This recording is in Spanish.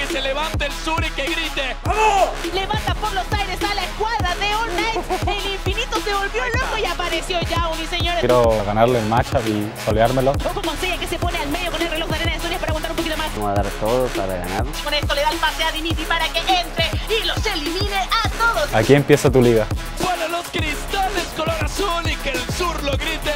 que se levante el sur y que grite ¡vamos! Levanta por los aires a la escuadra de All Might. El infinito se volvió loco y apareció Yauni, señores. Quiero ganarle el matchup y soleármelo. Ojo con Seiya que se pone al medio con el reloj de arena de Sonia para aguantar un poquito más. Vamos a dar todo para ganar. Con esto le da el pase a Dimitri para que entre y los elimine a todos. Aquí empieza tu liga. para los cristales color azul y que el sur lo grite